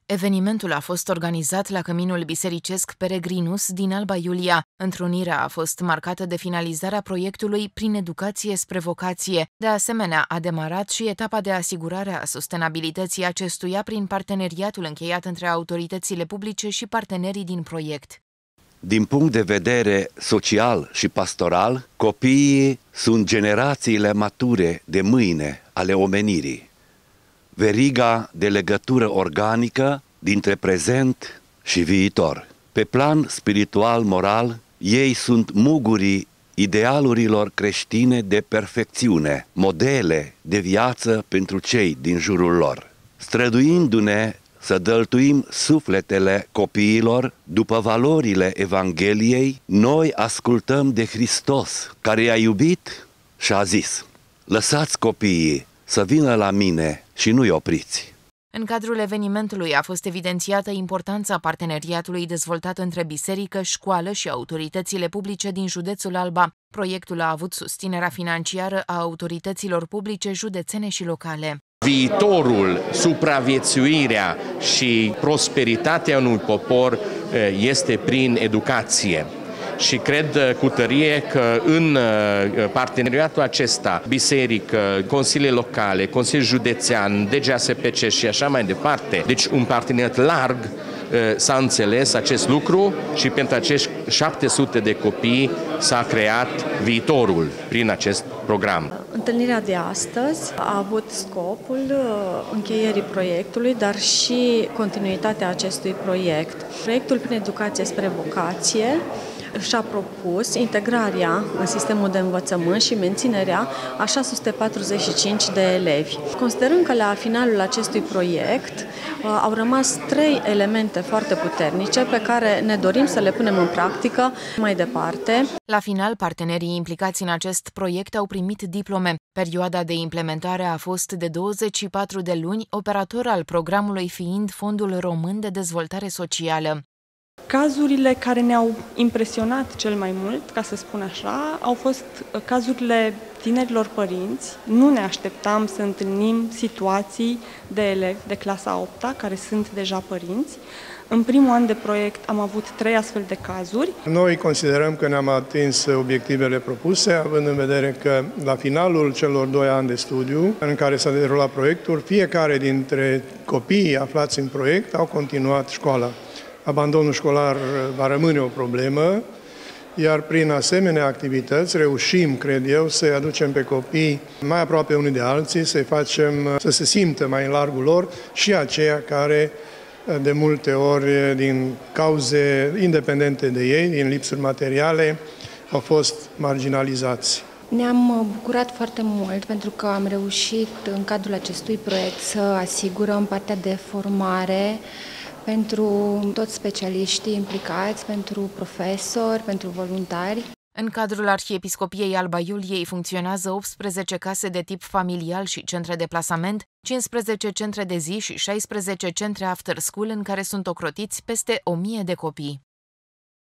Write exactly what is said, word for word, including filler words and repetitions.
Evenimentul a fost organizat la Căminul Bisericesc Peregrinus din Alba Iulia. Întrunirea a fost marcată de finalizarea proiectului Prin educație spre vocație. De asemenea, a demarat și etapa de asigurare a sustenabilității acestuia prin parteneriatul încheiat între autoritățile publice și partenerii din proiect. Din punct de vedere social și pastoral, copiii sunt generațiile mature de mâine ale omenirii. Veriga de legătură organică dintre prezent și viitor. Pe plan spiritual-moral, ei sunt mugurii idealurilor creștine de perfecțiune, modele de viață pentru cei din jurul lor. Străduindu-ne să dăltuim sufletele copiilor după valorile Evangheliei, noi ascultăm de Hristos, care i-a iubit și a zis: lăsați copiii să vină la mine și nu-i opriți. În cadrul evenimentului a fost evidențiată importanța parteneriatului dezvoltat între biserică, școală și autoritățile publice din județul Alba. Proiectul a avut susținerea financiară a autorităților publice județene și locale. Viitorul, supraviețuirea și prosperitatea unui popor este prin educație. Și cred cu tărie că în parteneriatul acesta, biserică, consilii locale, consiliul județean, D G A S P C și așa mai departe, deci un parteneriat larg, s-a înțeles acest lucru și pentru acești șapte sute de copii s-a creat viitorul prin acest program. Întâlnirea de astăzi a avut scopul încheierii proiectului, dar și continuitatea acestui proiect. Proiectul Prin educație spre vocație și-a propus integrarea în sistemul de învățământ și menținerea a șase sute patruzeci și cinci de elevi. Considerăm că la finalul acestui proiect au rămas trei elemente foarte puternice pe care ne dorim să le punem în practică mai departe. La final, partenerii implicați în acest proiect au primit diplome. Perioada de implementare a fost de douăzeci și patru de luni, operator al programului fiind Fondul Român de Dezvoltare Socială. Cazurile care ne-au impresionat cel mai mult, ca să spun așa, au fost cazurile tinerilor părinți. Nu ne așteptam să întâlnim situații de elevi de clasa a opta, care sunt deja părinți. În primul an de proiect am avut trei astfel de cazuri. Noi considerăm că ne-am atins obiectivele propuse, având în vedere că la finalul celor doi ani de studiu în care s-a derulat proiectul, fiecare dintre copiii aflați în proiect au continuat școala. Abandonul școlar va rămâne o problemă, iar prin asemenea activități reușim, cred eu, să-i aducem pe copii mai aproape unii de alții, să-i facem să se simtă mai în largul lor și aceia care, de multe ori, din cauze independente de ei, din lipsuri materiale, au fost marginalizați. Ne-am bucurat foarte mult pentru că am reușit în cadrul acestui proiect să asigurăm partea de formare pentru toți specialiștii implicați, pentru profesori, pentru voluntari. În cadrul Arhiepiscopiei Alba Iuliei funcționează optsprezece case de tip familial și centre de plasament, cincisprezece centre de zi și șaisprezece centre after school în care sunt ocrotiți peste o mie de copii.